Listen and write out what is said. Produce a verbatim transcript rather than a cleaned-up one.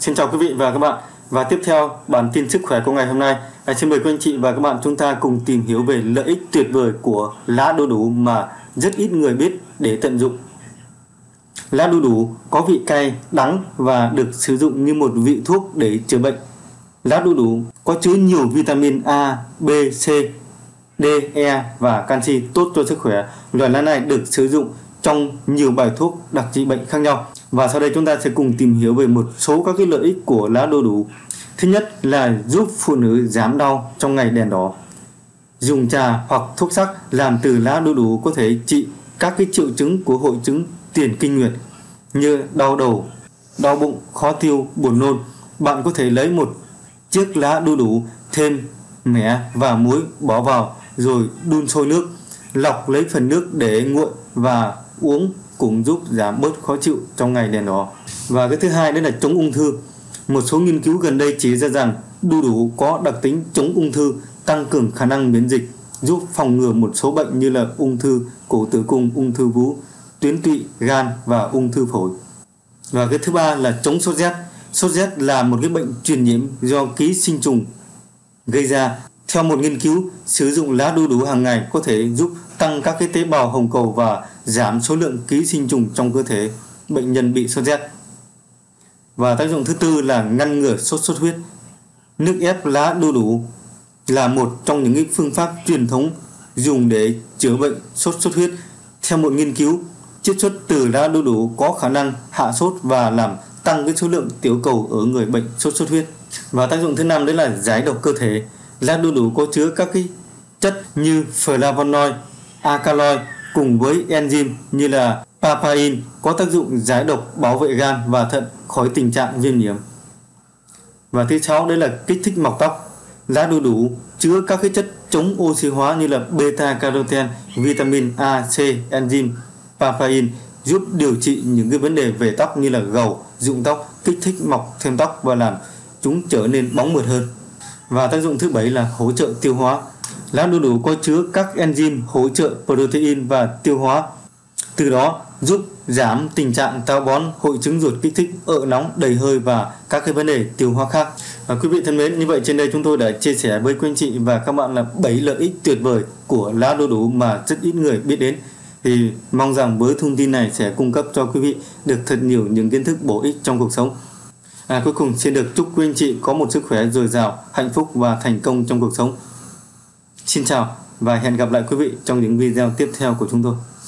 Xin chào quý vị và các bạn. Và tiếp theo bản tin sức khỏe của ngày hôm nay, à, xin mời quý anh chị và các bạn chúng ta cùng tìm hiểu về lợi ích tuyệt vời của lá đu đủ mà rất ít người biết để tận dụng. Lá đu đủ có vị cay, đắng và được sử dụng như một vị thuốc để chữa bệnh. Lá đu đủ có chứa nhiều vitamin A, B, C, D, E và canxi tốt cho sức khỏe. Loại lá này được sử dụng trong nhiều bài thuốc đặc trị bệnh khác nhau. Và sau đây chúng ta sẽ cùng tìm hiểu về một số các cái lợi ích của lá đu đủ. Thứ nhất là giúp phụ nữ giảm đau trong ngày đèn đỏ. Dùng trà hoặc thuốc sắc làm từ lá đu đủ có thể trị các cái triệu chứng của hội chứng tiền kinh nguyệt như đau đầu, đau bụng, khó tiêu, buồn nôn. Bạn có thể lấy một chiếc lá đu đủ, thêm mẻ và muối bỏ vào rồi đun sôi nước, lọc lấy phần nước để nguội và uống cũng giúp giảm bớt khó chịu trong ngày đèn đỏ. Và cái thứ hai đó là chống ung thư. Một số nghiên cứu gần đây chỉ ra rằng đu đủ có đặc tính chống ung thư, tăng cường khả năng miễn dịch, giúp phòng ngừa một số bệnh như là ung thư cổ tử cung, ung thư vú, tuyến tụy, gan và ung thư phổi. Và cái thứ ba là chống sốt rét. Sốt rét là một cái bệnh truyền nhiễm do ký sinh trùng gây ra. Theo một nghiên cứu, sử dụng lá đu đủ hàng ngày có thể giúp tăng các cái tế bào hồng cầu và giảm số lượng ký sinh trùng trong cơ thể bệnh nhân bị sốt rét. Và tác dụng thứ tư là ngăn ngừa sốt xuất huyết. Nước ép lá đu đủ là một trong những cái phương pháp truyền thống dùng để chữa bệnh sốt xuất huyết. Theo một nghiên cứu, chiết xuất từ lá đu đủ có khả năng hạ sốt và làm tăng cái số lượng tiểu cầu ở người bệnh sốt xuất huyết. Và tác dụng thứ năm đấy là giải độc cơ thể. Lá đu đủ có chứa các cái chất như flavonoid, alkaloid cùng với enzyme như là papain có tác dụng giải độc, bảo vệ gan và thận khỏi tình trạng viêm nhiễm. Và thứ sáu đấy là kích thích mọc tóc. Lá đu đủ chứa các cái chất chống oxy hóa như là beta carotene, vitamin A, C, enzyme papain giúp điều trị những cái vấn đề về tóc như là gầu, rụng tóc, kích thích mọc thêm tóc và làm chúng trở nên bóng mượt hơn. Và tác dụng thứ bảy là hỗ trợ tiêu hóa. Lá đu đủ có chứa các enzyme hỗ trợ protein và tiêu hóa, từ đó giúp giảm tình trạng táo bón, hội chứng ruột kích thích, ợ nóng, đầy hơi và các cái vấn đề tiêu hóa khác. Và quý vị thân mến, như vậy trên đây chúng tôi đã chia sẻ với quý anh chị và các bạn là bảy lợi ích tuyệt vời của lá đu đủ mà rất ít người biết đến. Thì mong rằng với thông tin này sẽ cung cấp cho quý vị được thật nhiều những kiến thức bổ ích trong cuộc sống. À, cuối cùng xin được chúc quý anh chị có một sức khỏe dồi dào, hạnh phúc và thành công trong cuộc sống. Xin chào và hẹn gặp lại quý vị trong những video tiếp theo của chúng tôi.